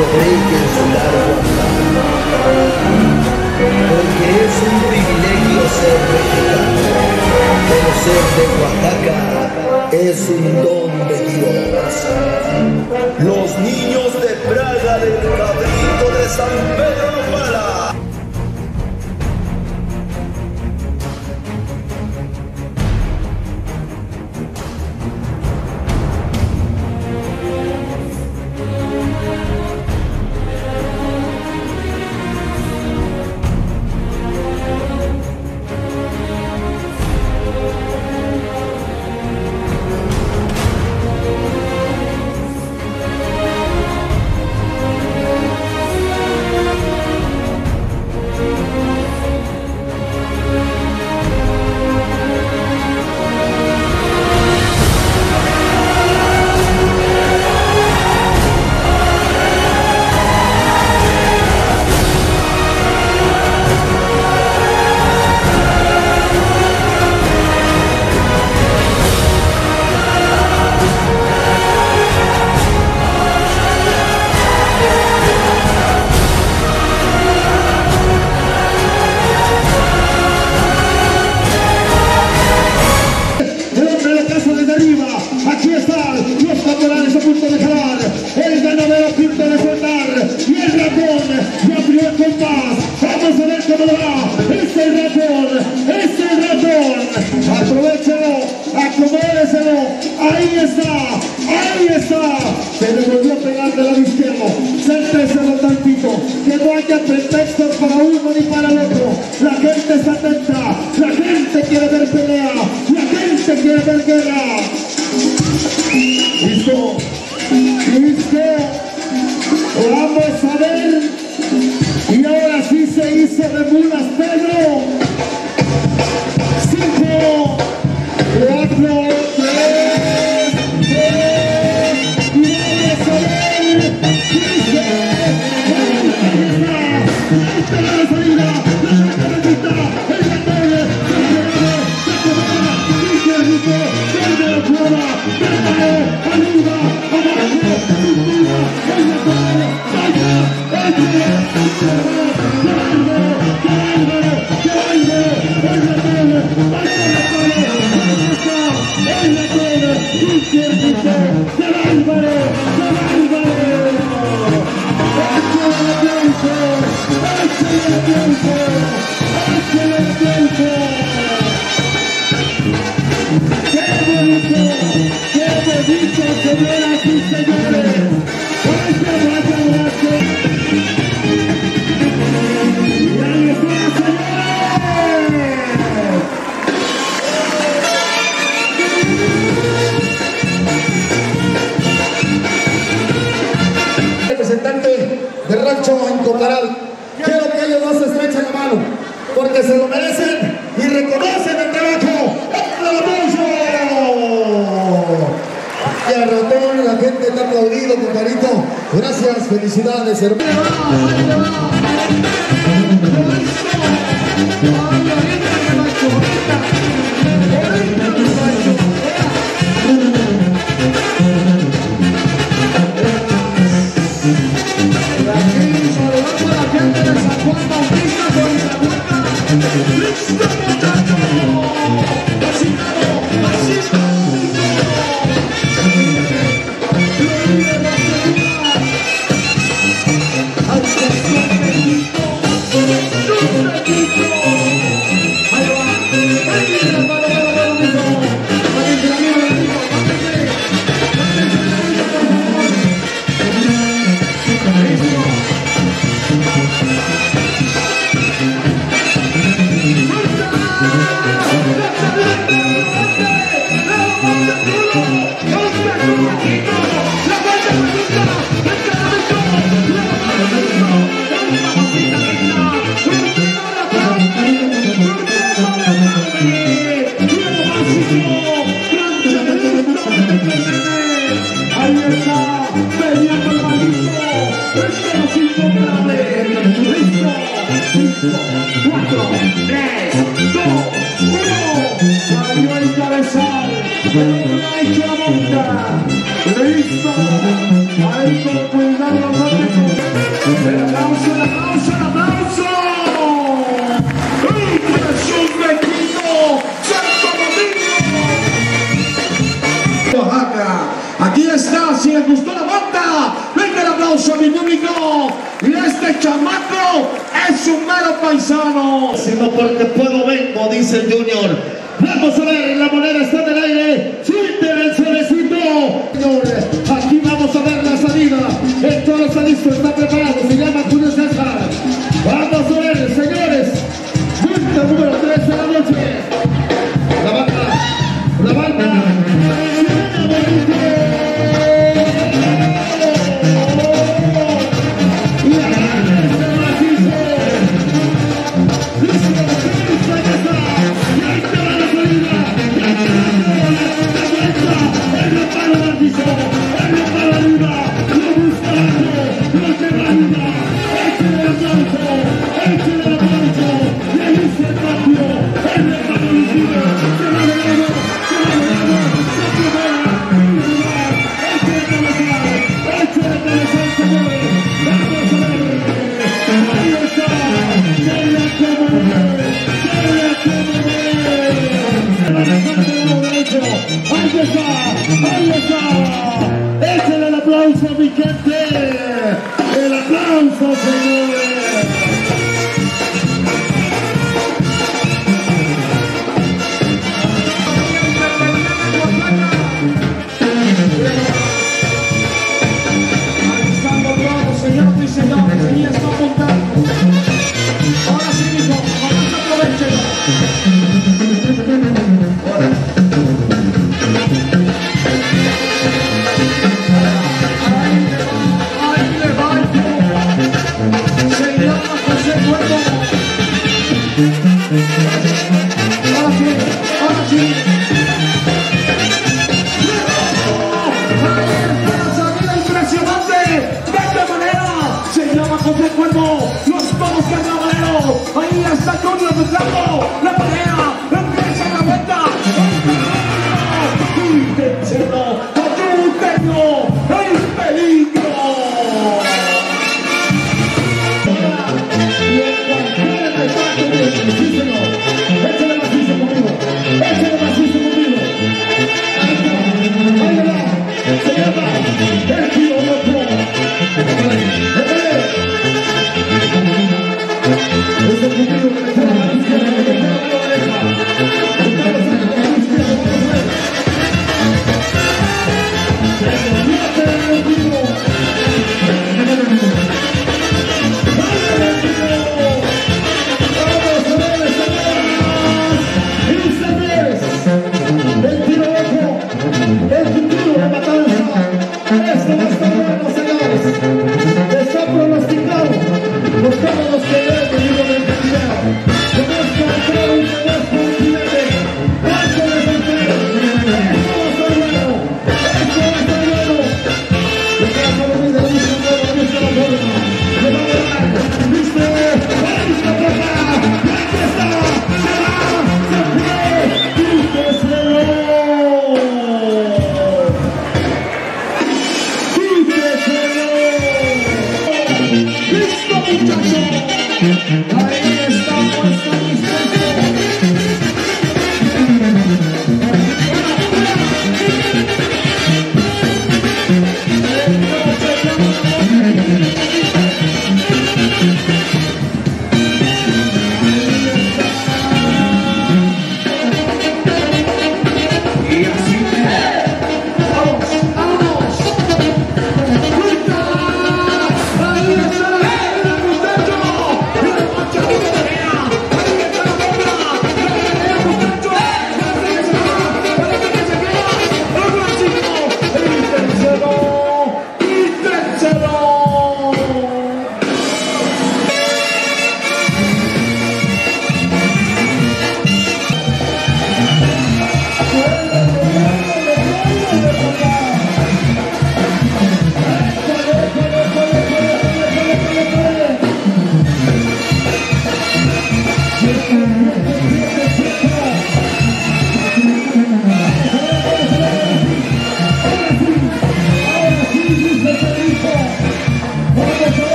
que bregue en su largo andar, porque es un privilegio ser mexicano, pero ser de Oaxaca es un don de Dios. Los niños de Praga del Cabrito de San Pedro Nopala. Ahí está, se le volvió a pegar del lado izquierdo, céntrese tantito, que no haya pretextos para uno ni para el otro, la gente está atenta, la gente quiere ver pelea, la gente quiere ver guerra. Listo, vamos a ver, y ahora sí se hizo de mulas Pedro. 5, 4, 3, 2, y vamos a ver. Esta es la salida, la recta, el gatón, la prueba, arriba, abajo, señoras y señores, representante del rancho en Cocaral, quiero que ellos no se estrechen la mano, porque se lo merecen y reconocen el trabajo. ¡El aplauso! Y al ratón la gente está aplaudido, compadrito. Gracias, felicidades, hermano. Listo, hay que cuidar los no. Y este chamaco es un mero paisano. Sino porque puedo vengo, dice el Junior. Vamos a ver, la moneda está en el aire. Suelten el solecito. Señores, aquí vamos a ver la salida. El toro está listo, está preparado. Se llama Julio César. Vamos a ver, señores. Punta número 3 de la noche. La banda. La banda. Échale el aplauso a mi gente. El aplauso, señores. Estamos todos, señoras y señores, y está montando. Ahora sí, hijo, vamos a aprovecharlo. Los vamos carnavaleros, ahí está Junior Butrago, la pelea, empieza la vuelta, intenso, ayúdenlo, el peligro. Y en cualquier debate, sí señor, échale macizo conmigo, échale macizo conmigo. Ahí va, se llama el tío loco. Es el conmigo que me trae a la izquierda.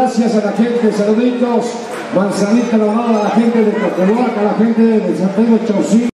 gracias a la gente, saluditos, Manzanita Dorada, a la gente de Cotehuaca, a la gente de San Pedro Chaucí.